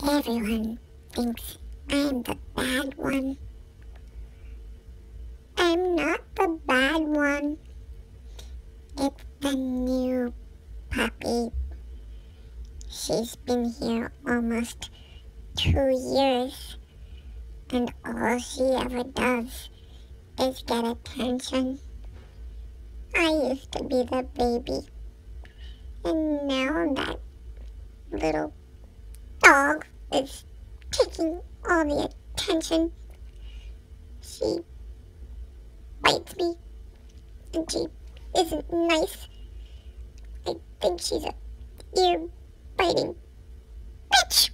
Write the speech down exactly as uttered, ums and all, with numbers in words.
Everyone thinks I'm the bad one. I'm not the bad one. It's the new puppy. She's been here almost two years, and all she ever does is get attention. I used to be the baby, and now that little dog is taking all the attention. She bites me, and she isn't nice. I think she's a ear-biting bitch.